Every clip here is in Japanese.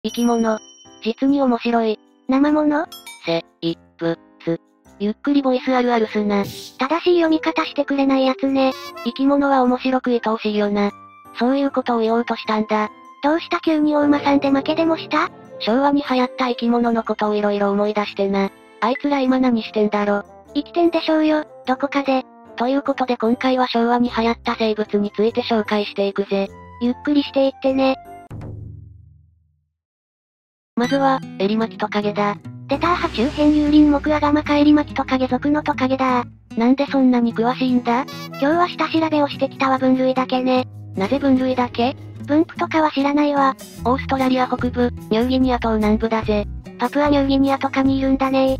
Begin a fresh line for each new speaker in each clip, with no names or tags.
生き物。実に面白い。
生物？
ぶつ。ゆっくりボイスあるあるすな。
正しい読み方してくれないやつね。
生き物は面白く愛おしいよな。そういうことを言おうとしたんだ。
どうした急にお馬さんで負けでもした？
昭和に流行った生き物のことをいろいろ思い出してな。あいつら今何してんだろ。
生きてんでしょうよ、どこかで。
ということで今回は昭和に流行った生物について紹介していくぜ。
ゆっくりしていってね。
まずは、エリマキトカゲだ。
出た爬虫編有林木アガマカエリマキトカゲ属のトカゲだ。
なんでそんなに詳しいんだ？
今日は下調べをしてきたわ。分類だけね。
なぜ分類だけ？
分布とかは知らないわ。
オーストラリア北部、ニューギニア島南部だぜ。
パプアニューギニアとかにいるんだね。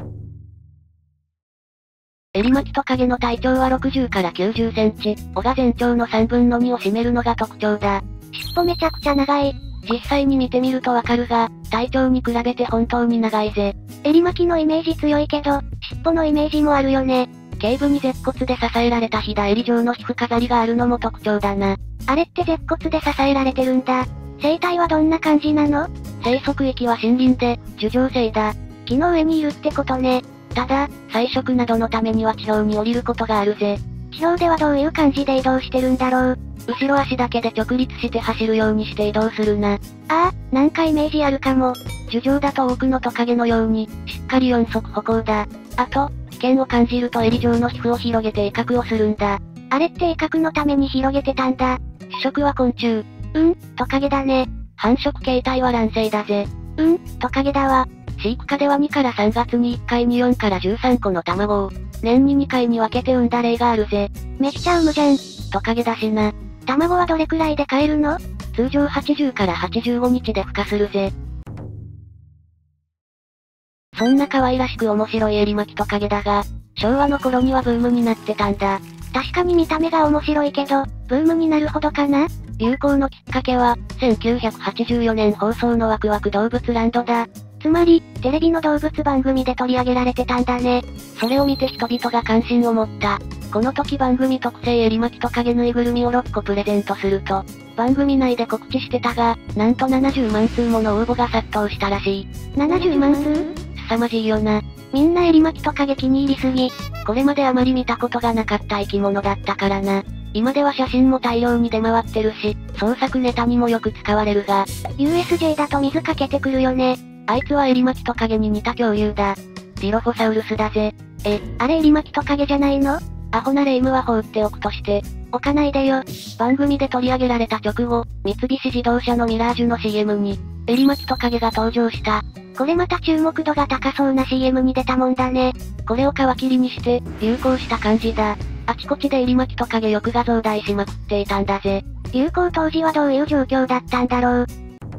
エリマキトカゲの体長は60から90センチ、尾が全長の3分の2を占めるのが特徴だ。
尻尾めちゃくちゃ長い。
実際に見てみるとわかるが、体長に比べて本当に長いぜ。
エリマキのイメージ強いけど、尻尾のイメージもあるよね。
頸部に舌骨で支えられたひだ襟状の皮膚飾りがあるのも特徴だな。
あれって舌骨で支えられてるんだ。生態はどんな感じなの？
生息域は森林で、樹状性だ。
木の上にいるってことね。
ただ、採食などのためには地表に降りることがあるぜ。
地表ではどういう感じで移動してるんだろう。
後ろ足だけで直立して走るようにして移動するな。
ああ、なんかイメージあるかも。
樹状だと多くのトカゲのように、しっかり四足歩行だ。あと、危険を感じると襟状の皮膚を広げて威嚇をするんだ。
あれって威嚇のために広げてたんだ。
主食は昆虫。
トカゲだね。
繁殖形態は卵生だぜ。
トカゲだわ。
飼育下では2から3月に1回に4から13個の卵を、年に2回に分けて産んだ例があるぜ。
めっちゃ産むじゃん。
トカゲだしな。
卵はどれくらいで買えるの？
通常80から85日で孵化するぜ。そんな可愛らしく面白いエリマキトカゲだが、昭和の頃にはブームになってたんだ。
確かに見た目が面白いけど、ブームになるほどかな？
流行のきっかけは、1984年放送のワクワク動物ランドだ。
つまり、テレビの動物番組で取り上げられてたんだね。
それを見て人々が関心を持った。この時番組特製エリマキトカゲぬいぐるみを6個プレゼントすると、番組内で告知してたが、なんと70万通もの応募が殺到したらしい。
70万通？
凄まじいよな。
みんなエリマキトカゲ気に入りすぎ。
これまであまり見たことがなかった生き物だったからな。今では写真も大量に出回ってるし、創作ネタにもよく使われるが、
USJ だと水かけてくるよね。
あいつはエリマキトカゲに似た恐竜だ。ディロフォサウルスだぜ。
あれエリマキトカゲじゃないの？
アホなレイムは放っておくとして、
置かないでよ。
番組で取り上げられた直後、三菱自動車のミラージュの CM に、エリマキトカゲが登場した。
これまた注目度が高そうな CM に出たもんだね。
これを皮切りにして、流行した感じだ。あちこちでエリマキトカゲよく画像大しまくっていたんだぜ。
流行当時はどういう状況だったんだろう。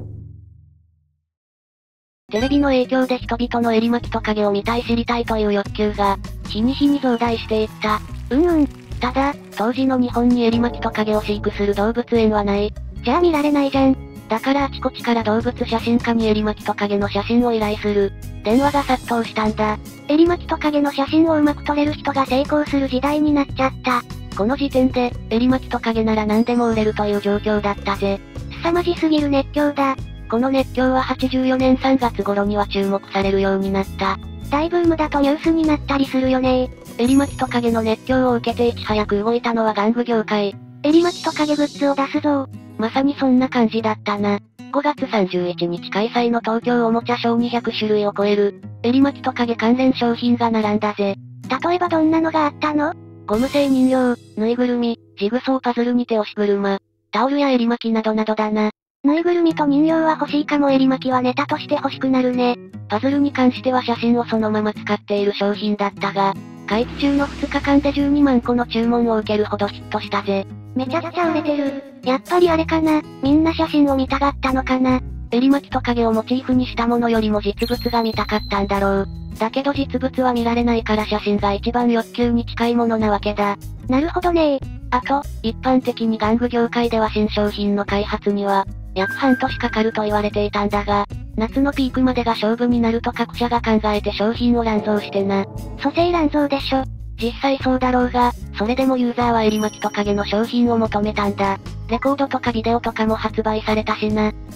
テレビの影響で人々のエリマキトカゲを見たい知りたいという欲求が、日に日に増大していった。ただ、当時の日本にエリマキトカゲを飼育する動物園はない。
じゃあ見られないじゃん。
だからあちこちから動物写真家にエリマキトカゲの写真を依頼する。電話が殺到したんだ。
エリマキトカゲの写真をうまく撮れる人が成功する時代になっちゃった。
この時点で、エリマキトカゲなら何でも売れるという状況だったぜ。
凄まじすぎる熱狂だ。
この熱狂は84年3月頃には注目されるようになった。
大ブームだとニュースになったりするよね。
エリマキトカゲの熱狂を受けていち早く動いたのは玩具業界。
エリマキトカゲグッズを出すぞ。
まさにそんな感じだったな。5月31日開催の東京おもちゃショー200種類を超える、エリマキトカゲ関連商品が並んだぜ。
例えばどんなのがあったの？
ゴム製人形、ぬいぐるみ、ジグソーパズルに手押し車、タオルやエリマキなどなどだな。
ぬいぐるみと人形は欲しいかも。エリマキはネタとして欲しくなるね。
パズルに関しては写真をそのまま使っている商品だったが、会期中の2日間で12万個の注文を受けるほどヒットしたぜ。
めちゃくちゃ売れてる。やっぱりあれかな。みんな写真を見たがったのかな。
エリマキトカゲをモチーフにしたものよりも実物が見たかったんだろう。だけど実物は見られないから写真が一番欲求に近いものなわけだ。
なるほどね。
あと、一般的に玩具業界では新商品の開発には、約半年かかると言われていたんだが、夏のピークまでが勝負になると各社が考えて商品を乱造してな。
蘇生乱造でしょ。
実際そうだろうが、それでもユーザーはエリマキトカゲの商品を求めたんだ。レコードとかビデオとかも発売されたしな。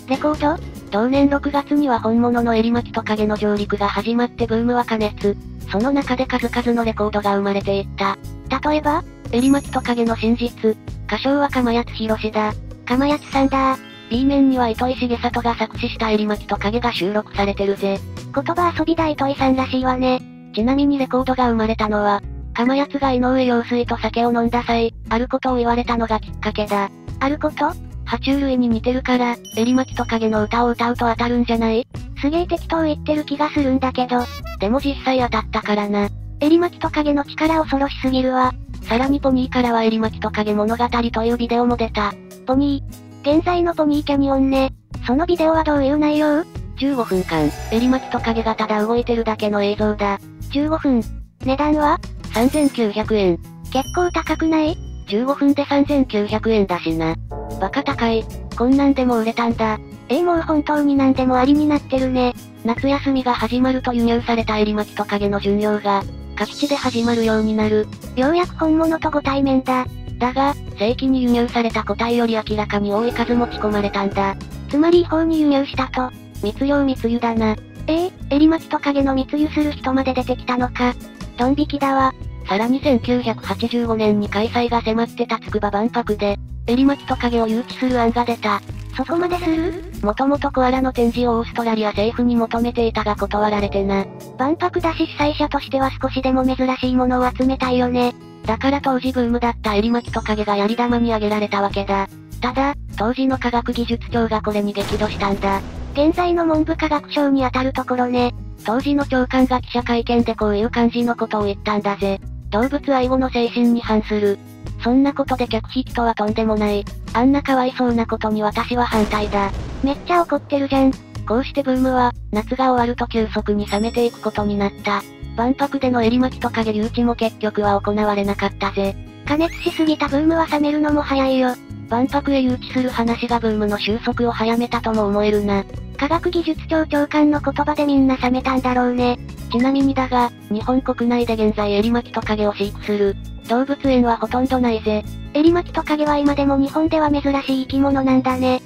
レコード？
同年6月には本物のエリマキトカゲの上陸が始まってブームは過熱。その中で数々のレコードが生まれていった。
例えば？
エリマキトカゲの真実。歌唱は釜谷博だ。
釜谷さんだ。
B 面には糸井重里が作詞したエリマキトカゲが収録されてるぜ。
言葉遊びだ糸井さんらしいわね。
ちなみにレコードが生まれたのは、釜谷が井上陽水と酒を飲んだ際、あることを言われたのがきっかけだ。
あること？
爬虫類に似てるから、エリマキトカゲの歌を歌うと当たるんじゃない？
すげえ適当言ってる気がするんだけど。
でも実際当たったからな。
エリマキトカゲの力恐ろしすぎるわ。
さらにポニーからはエリマキトカゲ物語というビデオも出た。
ポニー。現在のポニーキャニオンね。そのビデオはどういう内容
？15分間、エリマキトカゲがただ動いてるだけの映像だ。
15分。値段は？
3900円。
結構高くない？
15分で3900円だしな。バカ高い。こんなんでも売れたんだ。
もう本当に何でもありになってるね。
夏休みが始まると輸入されたエリマキトカゲの巡洋が、各地で始まるようになる。
ようやく本物とご対面だ。
だが、正規に輸入された個体より明らかに多い数持ち込まれたんだ。
つまり違法に輸入したと。
密漁密輸だな。
エリマキトカゲの密輸する人まで出てきたのか。ドン引きだわ。
さらに1985年に開催が迫ってた筑波万博で、エリマキトカゲを誘致する案が出た。
そこまでする？
もともとコアラの展示をオーストラリア政府に求めていたが断られてな。
万博だし主催者としては少しでも珍しいものを集めたいよね。
だから当時ブームだったエリマキトカゲがやり玉に挙げられたわけだ。ただ、当時の科学技術庁がこれに激怒したんだ。
現在の文部科学省にあたるところね。
当時の長官が記者会見でこういう感じのことを言ったんだぜ。動物愛護の精神に反する。そんなことで客引きとはとんでもない。あんなかわいそうなことに私は反対だ。
めっちゃ怒ってるじゃん。
こうしてブームは、夏が終わると急速に冷めていくことになった。万博でのエリマキトカゲ誘致も結局は行われなかったぜ。
過熱しすぎたブームは冷めるのも早いよ。
万博へ誘致する話がブームの収束を早めたとも思えるな。
科学技術庁長官の言葉でみんな冷めたんだろうね。
ちなみにだが、日本国内で現在エリマキトカゲを飼育する動物園はほとんどないぜ。
エリマキトカゲは今でも日本では珍しい生き物なんだね。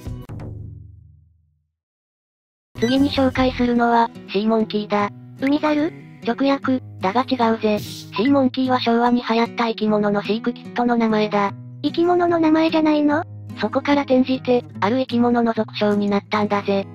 次に紹介するのは、シーモンキーだ。
海猿？
直訳、だが違うぜ。シーモンキーは昭和に流行った生き物の飼育キットの名前だ。
生き物の名前じゃないの？
そこから転じて、ある生き物の俗称になったんだぜ。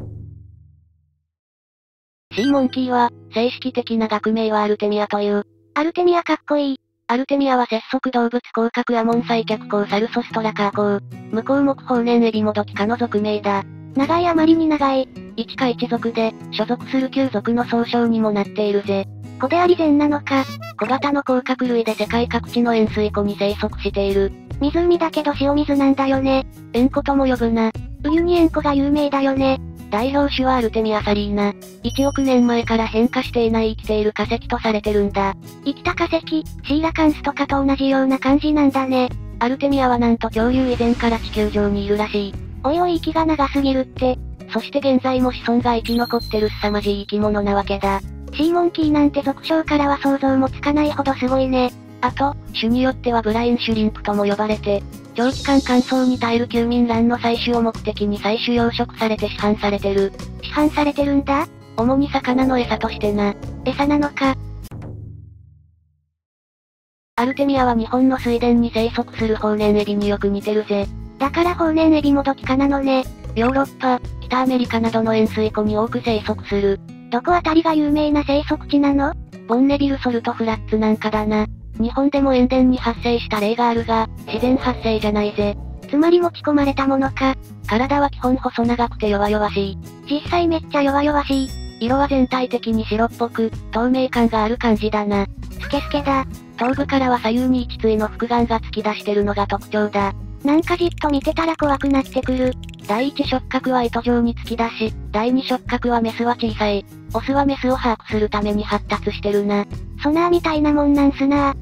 シーモンキーは、正式的な学名はアルテミアという。
アルテミアかっこいい。
アルテミアは節足動物甲殻アモンサイ脚甲サルソストラカー甲。向こう目法年エビモドキ科の属名だ。
長いあまりに長い。
一科一属で、所属する旧属の総称にもなっているぜ。
子であり善なのか。
小型の甲殻類で世界各地の塩水湖に生息している。
湖だけど塩水なんだよね。
塩湖とも呼ぶな。
ウユニ塩湖が有名だよね。
代表種はアルテミアサリーナ。1億年前から変化していない生きている化石とされてるんだ。
生きた化石、シーラカンスとかと同じような感じなんだね。
アルテミアはなんと恐竜以前から地球上にいるらしい。
おいおい息が長すぎるって。
そして現在も子孫が生き残ってる凄まじい生き物なわけだ。
シーモンキーなんて俗称からは想像もつかないほどすごいね。
あと、種によってはブラインシュリンプとも呼ばれて、長期間乾燥に耐える休眠卵の採取を目的に採取養殖されて市販されてる。
市販されてるんだ？
主に魚の餌としてな。
餌なのか。
アルテミアは日本の水田に生息するホウネンエビによく似てるぜ。
だからホウネンエビもどきかなのね。
ヨーロッパ、北アメリカなどの塩水湖に多く生息する。
どこあたりが有名な生息地なの？
ボンネビルソルトフラッツなんかだな。日本でも塩田に発生した例があるが、自然発生じゃないぜ。
つまり持ち込まれたものか。
体は基本細長くて弱々しい。
実際めっちゃ弱々しい。
色は全体的に白っぽく、透明感がある感じだな。
スケスケだ。
頭部からは左右に一対の複眼が突き出してるのが特徴だ。
なんかじっと見てたら怖くなってくる。
第一触覚は糸状に突き出し、第二触覚はメスは小さい。オスはメスを把握するために発達してるな。
ソナーみたいなもんなんすな。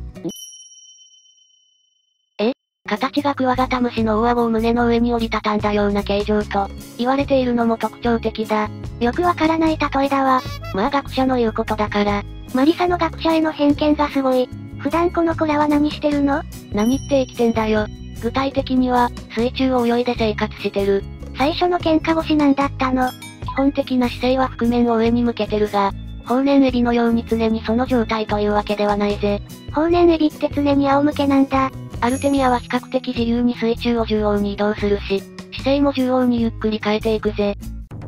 形がクワガタムシの大顎を胸の上に折りたたんだような形状と、言われているのも特徴的だ。
よくわからない例えだわ。
まあ学者の言うことだから。
マリサの学者への偏見がすごい。普段この子らは何してるの？
何って生きてんだよ。具体的には、水中を泳いで生活してる。
最初の喧嘩腰なんだったの。
基本的な姿勢は腹面を上に向けてるが、方年エビのように常にその状態というわけではないぜ。
方年エビって常に仰向けなんだ。
アルテミアは比較的自由に水中を縦横に移動するし、姿勢も縦横にゆっくり変えていくぜ。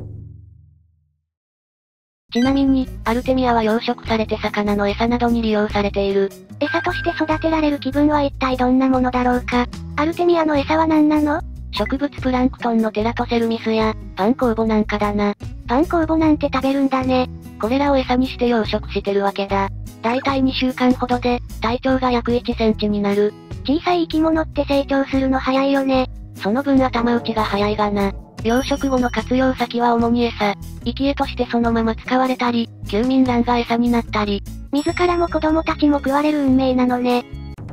ちなみに、アルテミアは養殖されて魚の餌などに利用されている。
餌として育てられる気分は一体どんなものだろうか。アルテミアの餌は何なの？
植物プランクトンのテラトセルミスや、パン酵母なんかだな。
パン酵母なんて食べるんだね。
これらを餌にして養殖してるわけだ。だいたい2週間ほどで、体長が約1センチになる。
小さい生き物って成長するの早いよね。
その分頭打ちが早いがな。養殖後の活用先は主に餌。生き餌としてそのまま使われたり、休眠卵が餌になったり。
自らも子供たちも食われる運命なのね。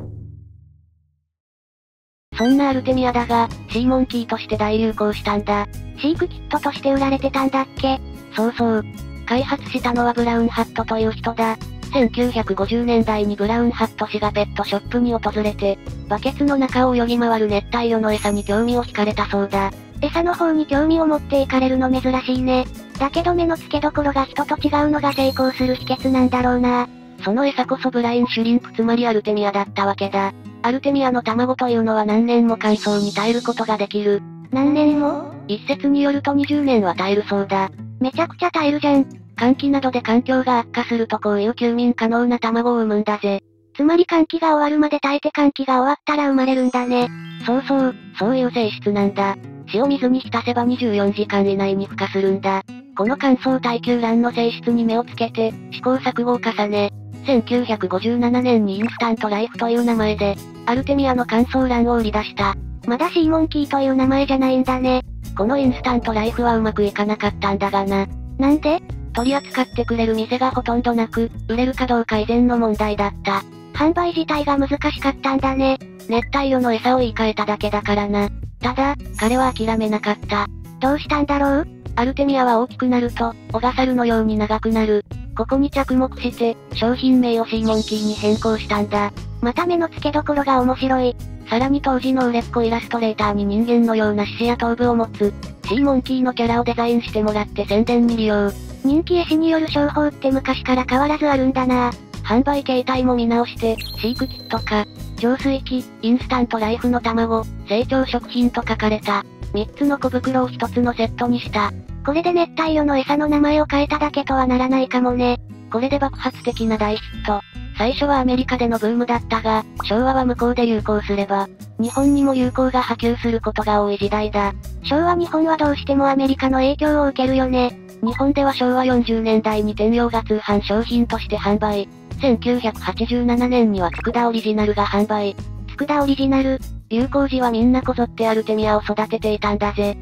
そんなアルテミアだが、シーモンキーとして大流行したんだ。
飼育キットとして売られてたんだっけ？
そうそう。開発したのはブラウンハットという人だ。1950年代にブラウンハット氏がペットショップに訪れて、バケツの中を泳ぎ回る熱帯魚の餌に興味を惹かれたそうだ。
餌の方に興味を持っていかれるの珍しいね。だけど目の付けどころが人と違うのが成功する秘訣なんだろうな。
その餌こそブラインシュリンプつまりアルテミアだったわけだ。アルテミアの卵というのは何年も乾燥に耐えることができる。
何年も？
一説によると20年は耐えるそうだ。
めちゃくちゃ耐えるじゃん。
乾季などで環境が悪化するとこういう休眠可能な卵を産むんだぜ。
つまり乾季が終わるまで耐えて乾季が終わったら生まれるんだね。
そうそう、そういう性質なんだ。塩水に浸せば24時間以内に孵化するんだ。この乾燥耐久卵の性質に目をつけて、試行錯誤を重ね、1957年にインスタントライフという名前で、アルテミアの乾燥卵を売り出した。
まだシーモンキーという名前じゃないんだね。
このインスタントライフはうまくいかなかったんだがな。
なんで？
取り扱ってくれる店がほとんどなく、売れるかどうか以前の問題だった。
販売自体が難しかったんだね。
熱帯魚の餌を言い換えただけだからな。ただ、彼は諦めなかった。
どうしたんだろう？
アルテミアは大きくなると、オガサルのように長くなる。ここに着目して、商品名をシーモンキーに変更したんだ。
また目の付けどころが面白い。
さらに当時の売れっ子イラストレーターに人間のような四肢や頭部を持つ、シーモンキーのキャラをデザインしてもらって宣伝に利用。
人気絵師による商法って昔から変わらずあるんだな。
販売形態も見直して、飼育キットか、浄水器、インスタントライフの卵、成長食品と書かれた、3つの小袋を1つのセットにした。
これで熱帯魚の餌の名前を変えただけとはならないかもね。
これで爆発的な大ヒット。最初はアメリカでのブームだったが、昭和は向こうで流行すれば、日本にも流行が波及することが多い時代だ。
昭和日本はどうしてもアメリカの影響を受けるよね。
日本では昭和40年代に天陽が通販商品として販売。1987年には佃オリジナルが販売。
佃オリジナル。
流行時はみんなこぞってアルテミアを育てていたんだぜ。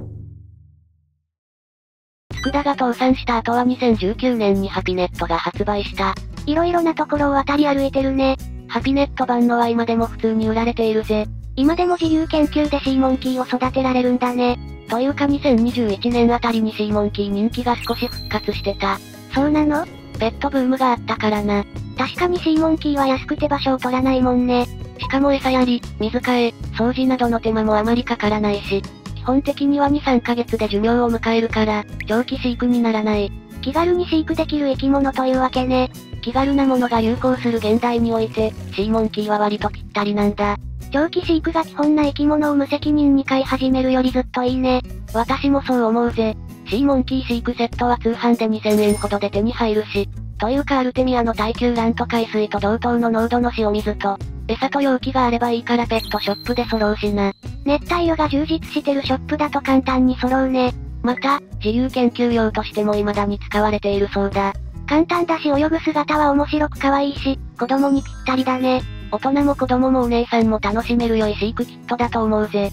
佃が倒産した後は2019年にハピネットが発売した。
いろいろなところを渡り歩いてるね。
ハピネット版のは今でも普通に売られているぜ。
今でも自由研究でシーモンキーを育てられるんだね。
というか2021年あたりにシーモンキー人気が少し復活してた。
そうなの？
ペットブームがあったからな。
確かにシーモンキーは安くて場所を取らないもんね。
しかも餌やり、水替え、掃除などの手間もあまりかからないし、基本的には2、3ヶ月で寿命を迎えるから、長期飼育にならない。
気軽に飼育できる生き物というわけね。
気軽なものが流行する現代において、シーモンキーは割とぴったりなんだ。
長期飼育が基本な生き物を無責任に飼い始めるよりずっといいね。
私もそう思うぜ。シーモンキー飼育セットは通販で2000円ほどで手に入るし、というかアルテミアの耐久卵と海水と同等の濃度の塩水と、餌と容器があればいいからペットショップで揃うしな。
熱帯魚が充実してるショップだと簡単に揃うね。
また、自由研究用としても未だに使われているそうだ。
簡単だし泳ぐ姿は面白く可愛いし、子供にぴったりだね。
大人も子供もお姉さんも楽しめる良い飼育キットだと思うぜ。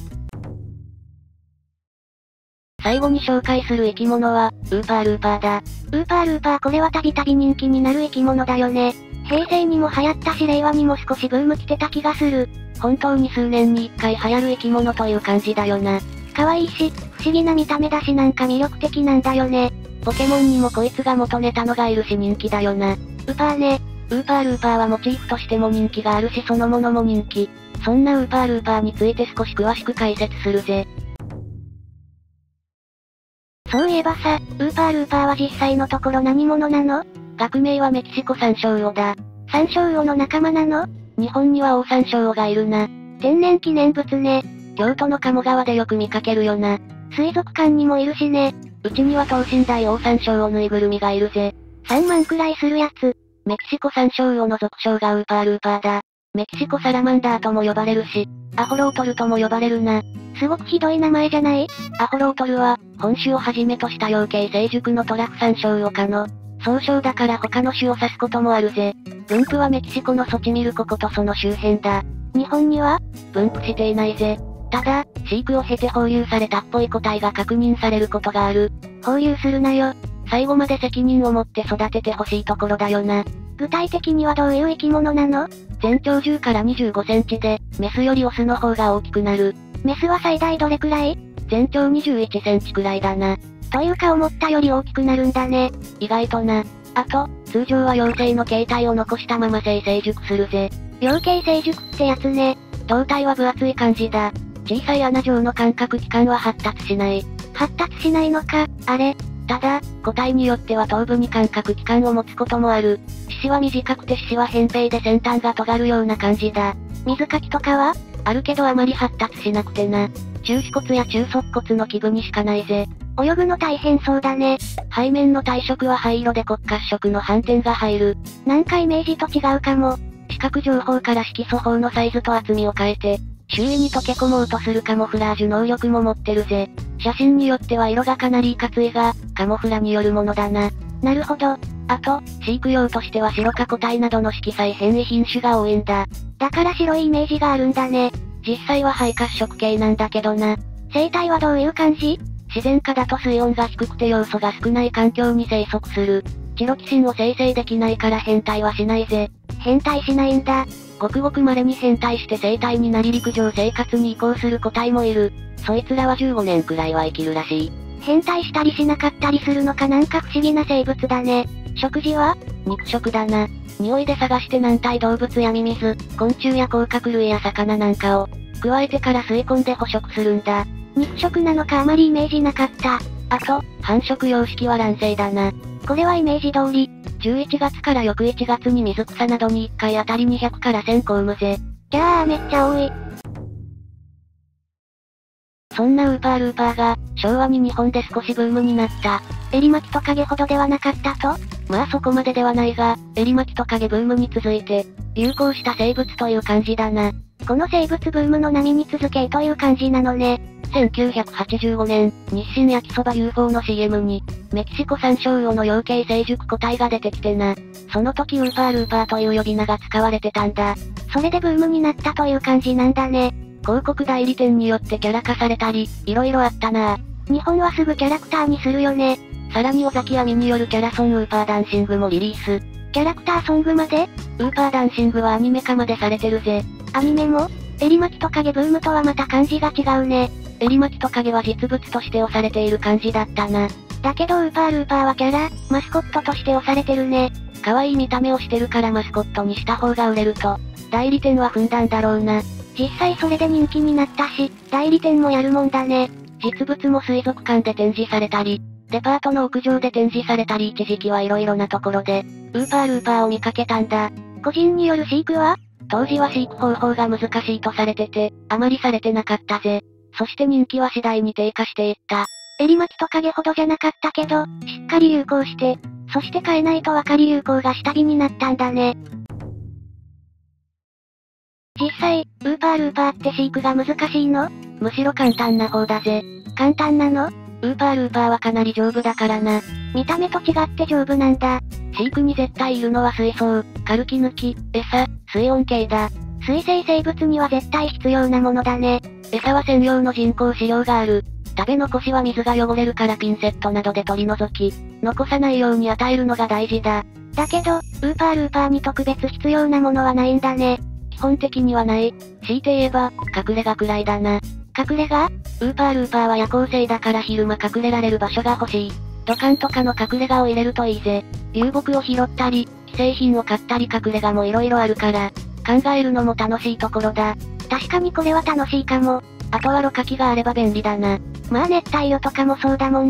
最後に紹介する生き物は、ウーパールーパーだ。
ウーパールーパーこれはたびたび人気になる生き物だよね。平成にも流行ったし令和にも少しブーム来てた気がする。
本当に数年に一回流行る生き物という感じだよな。
可愛いし、不思議な見た目だしなんか魅力的なんだよね。
ポケモンにもこいつが元ネタのがいるし人気だよな。
ウーパーね。
ウーパールーパーはモチーフとしても人気があるしそのものも人気。そんなウーパールーパーについて少し詳しく解説するぜ。
ばさ、ウーパールーパーは実際のところ何者なの？
学名はメキシコサンショウウオだ。
サンショウウオの仲間なの？
日本にはオオサンショウウオがいるな。
天然記念物ね。
京都の鴨川でよく見かけるよな。
水族館にもいるしね。
うちには等身大オオサンショウウオぬいぐるみがいるぜ。
3万くらいするやつ。
メキシコサンショウウオの属性がウーパールーパーだ。メキシコサラマンダーとも呼ばれるし、アホロウトルとも呼ばれるな。
すごくひどい名前じゃない？
アホロウトルは、本種をはじめとした養鶏成熟のトラフサンショウウオ科の、総称だから他の種を指すこともあるぜ。分布はメキシコのソチミルコ湖とその周辺だ。
日本には
分布していないぜ。ただ、飼育を経て放流されたっぽい個体が確認されることがある。
放流するなよ。
最後まで責任を持って育ててほしいところだよな。
具体的にはどういう生き物なの？
全長10から25センチで、メスよりオスの方が大きくなる。
メスは最大どれくらい？
全長21センチくらいだな。
というか思ったより大きくなるんだね。
意外とな。あと、通常は幼生の形態を残したまま成熟するぜ。
幼形成熟ってやつね。
胴体は分厚い感じだ。小さい穴状の感覚器官は発達しない。
発達しないのか、あれ。
ただ、個体によっては頭部に感覚器官を持つこともある。四肢は短くて四肢は扁平で先端が尖るような感じだ。
水かきとかは？
あるけどあまり発達しなくてな。中腓骨や中足骨の基部にしかないぜ。
泳ぐの大変そうだね。
背面の体色は灰色で骨褐色の斑点が入る。
なんかイメージと違うかも。
視覚情報から色素法のサイズと厚みを変えて、周囲に溶け込もうとするカモフラージュ能力も持ってるぜ。写真によっては色がかなりいかついが、カモフラによるものだな。
なるほど。
あと、飼育用としては白化個体などの色彩変異品種が多いんだ。
だから白いイメージがあるんだね。
実際は灰褐色系なんだけどな。
生態はどういう感じ？
自然下だと水温が低くて要素が少ない環境に生息する。チロキシンを生成できないから変態はしないぜ。
変態しないんだ。
ごくごく稀に変態して生態になり陸上生活に移行する個体もいる。そいつらは15年くらいは生きるらしい。
変態したりしなかったりするのかなんか不思議な生物だね。食事は？
肉食だな。匂いで探して軟体動物やミミズ、昆虫や甲殻類や魚なんかを、加えてから吸い込んで捕食するんだ。
肉食なのかあまりイメージなかった。
あと、繁殖様式は卵生だな。
これはイメージ通り。
11月から翌1月に水草などに1回あたり200から1000個産むぜ。
ぎゃーめっちゃ多い。
そんなウーパールーパーが、昭和に日本で少しブームになった。
エリマキトカゲほどではなかったと？
まあそこまでではないが、エリマキトカゲブームに続いて、流行した生物という感じだな。
この生物ブームの波に続けという感じなのね。
1985年、日清焼きそば UFO の CM に、メキシコサンショウウオの養鶏成熟個体が出てきてな。その時ウーパールーパーという呼び名が使われてたんだ。
それでブームになったという感じなんだね。
広告代理店によってキャラ化されたり、色々あったな。
日本はすぐキャラクターにするよね。
さらに尾崎亜美によるキャラソンウーパーダンシングもリリース。
キャラクターソングまで？
ウーパーダンシングはアニメ化までされてるぜ。
アニメも？エリマキトカゲブームとはまた感じが違うね。
エリマキトカゲは実物として押されている感じだったな。
だけどウーパールーパーはキャラ、マスコットとして押されてるね。
可愛い見た目をしてるからマスコットにした方が売れると、代理店は踏んだんだろうな。
実際それで人気になったし、代理店もやるもんだね。
実物も水族館で展示されたり、デパートの屋上で展示されたり一時期は色々なところで、ウーパールーパーを見かけたんだ。
個人による飼育は？
当時は飼育方法が難しいとされてて、あまりされてなかったぜ。そして人気は次第に低下していった。
エリマキトカゲほどじゃなかったけど、しっかり流行して、そして飼えないと分かり流行が下火になったんだね。実際、ウーパールーパーって飼育が難しいの？
むしろ簡単な方だぜ。
簡単なの？
ウーパールーパーはかなり丈夫だからな。
見た目と違って丈夫なんだ。
飼育に絶対いるのは水槽、カルキ抜き、餌、水温計だ。
水生生物には絶対必要なものだね。
餌は専用の人工飼料がある。食べ残しは水が汚れるからピンセットなどで取り除き、残さないように与えるのが大事だ。
だけど、ウーパールーパーに特別必要なものはないんだね。
基本的にはない。強いて言えば、隠れ家くらいだな。
隠れ家？
ウーパールーパーは夜行性だから昼間隠れられる場所が欲しい。土管とかの隠れ家を入れるといいぜ。流木を拾ったり、既製品を買ったり隠れ家も色々あるから、考えるのも楽しいところだ。
確かにこれは楽しいかも。
あとはろ過器があれば便利だな。
まあ熱帯魚とかもそうだもんね。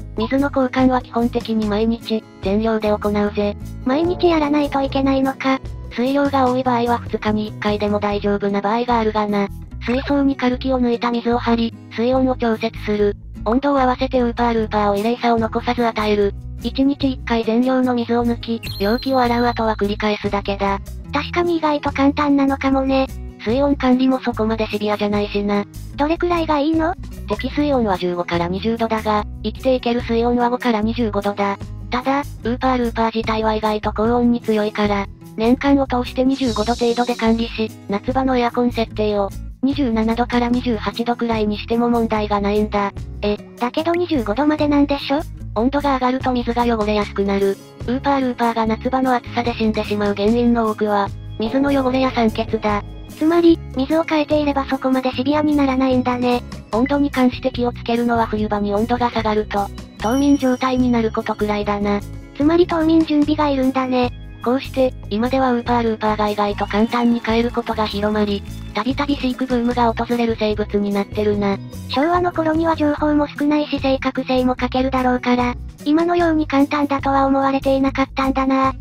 水の交換は基本的に毎日、全量で行うぜ。
毎日やらないといけないのか。
水量が多い場合は2日に1回でも大丈夫な場合があるがな。水槽にカルキを抜いた水を張り、水温を調節する。温度を合わせてウーパーを入れ餌を残さず与える。1日1回全量の水を抜き、容器を洗う後は繰り返すだけだ。
確かに意外と簡単なのかもね。
水温管理もそこまでシビアじゃないしな。
どれくらいがいいの？
適水温は15から20度だが、生きていける水温は5から25度だ。ただ、ウーパー自体は意外と高温に強いから、年間を通して25度程度で管理し、夏場のエアコン設定を、27度から28度くらいにしても問題がないんだ。
だけど25度までなんでしょ？
温度が上がると水が汚れやすくなる。ウーパーが夏場の暑さで死んでしまう原因の多くは、水の汚れや酸欠だ。
つまり、水を変えていればそこまでシビアにならないんだね。
温度に関して気をつけるのは冬場に温度が下がると、冬眠状態になることくらいだな。
つまり冬眠準備がいるんだね。
こうして、今ではウーパーが意外と簡単に飼えることが広まり、たびたび飼育ブームが訪れる生物になってるな。
昭和の頃には情報も少ないし正確性も欠けるだろうから、今のように簡単だとは思われていなかったんだな。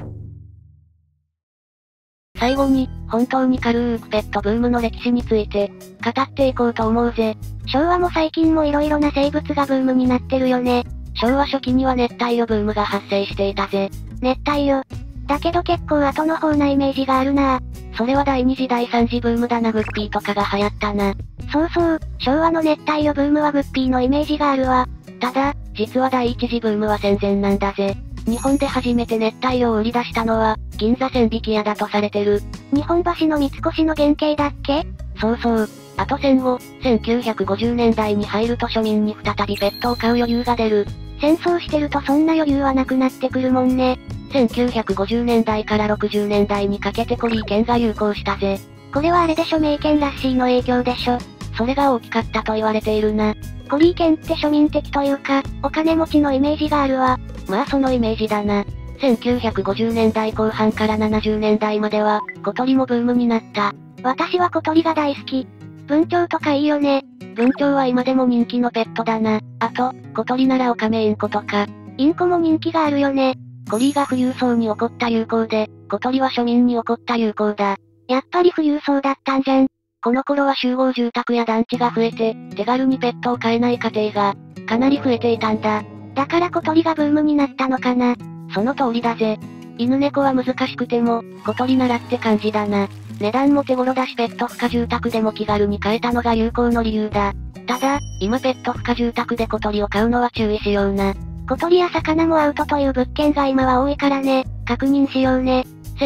最後に、本当に軽くペットブームの歴史について、語っていこうと思うぜ。
昭和も最近も色々な生物がブームになってるよね。
昭和初期には熱帯魚ブームが発生していたぜ。
熱帯魚。だけど結構後の方なイメージがあるな。
それは第2次第3次ブームだな。グッピーとかが流行ったな。
そうそう、昭和の熱帯魚ブームはグッピーのイメージがあるわ。
ただ、実は第1次ブームは戦前なんだぜ。日本で初めて熱帯魚を売り出したのは、銀座千疋屋だとされてる。
日本橋の三越の原型だっけ？
そうそう。あと戦後、1950年代に入ると庶民に再びペットを飼う余裕が出る。
戦争してるとそんな余裕はなくなってくるもんね。
1950年代から60年代にかけてコリー犬が流行したぜ。
これはあれでしょ、名犬ラッシーの影響でしょ。
それが大きかったと言われているな。
コリー犬って庶民的というか、お金持ちのイメージがあるわ。
まあそのイメージだな。1950年代後半から70年代までは、小鳥もブームになった。
私は小鳥が大好き。文鳥とかいいよね。
文鳥は今でも人気のペットだな。あと、小鳥ならオカメインコとか。
インコも人気があるよね。
コリーが富裕層に起こった流行で、小鳥は庶民に起こった流行だ。
やっぱり富裕層だったんじゃん。
この頃は集合住宅や団地が増えて、手軽にペットを飼えない家庭が、かなり増えていたんだ。
だから小鳥がブームになったのかな。
その通りだぜ。犬猫は難しくても、小鳥ならって感じだな。値段も手頃だしペット不可住宅でも気軽に飼えたのが流行の理由だ。ただ、今ペット不可住宅で小鳥を飼うのは注意しような。
小鳥や魚もアウトという物件が今は多いからね、確認しようね。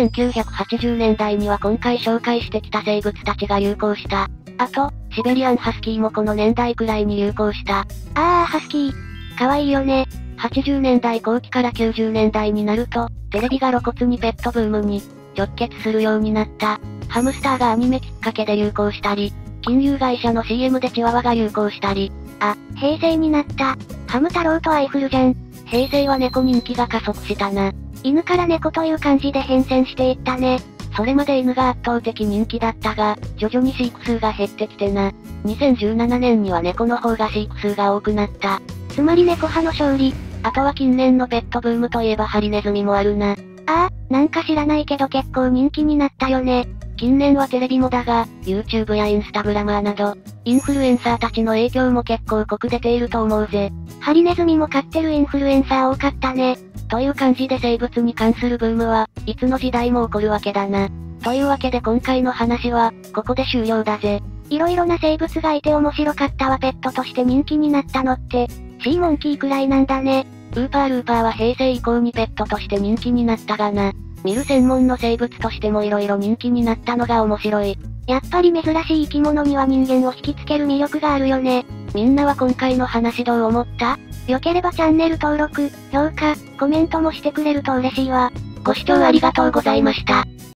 1980年代には今回紹介してきた生物たちが流行した。あと、シベリアンハスキーもこの年代くらいに流行した。
ハスキー。かわいいよね。
80年代後期から90年代になると、テレビが露骨にペットブームに直結するようになった。ハムスターがアニメきっかけで流行したり、金融会社の CM でチワワが流行したり。
平成になった。ハム太郎とアイフルじゃん。
平成は猫人気が加速したな。
犬から猫という感じで変遷していったね。
それまで犬が圧倒的人気だったが、徐々に飼育数が減ってきてな。2017年には猫の方が飼育数が多くなった。
つまり猫派の勝利。
あとは近年のペットブームといえばハリネズミもあるな。
なんか知らないけど結構人気になったよね。
近年はテレビもだが、YouTube やインスタグラマーなど、インフルエンサーたちの影響も結構濃く出ていると思うぜ。
ハリネズミも飼ってるインフルエンサー多かったね。
という感じで生物に関するブームは、いつの時代も起こるわけだな。というわけで今回の話は、ここで終了だぜ。
いろいろな生物がいて面白かったわ。ペットとして人気になったのって、シーモンキーくらいなんだね。
ウーパーは平成以降にペットとして人気になったがな。見る専門の生物としても色々人気になったのが面白い。
やっぱり珍しい生き物には人間を引きつける魅力があるよね。
みんなは今回の話どう思った？
良ければチャンネル登録、評価、コメントもしてくれると嬉しいわ。
ご視聴ありがとうございました。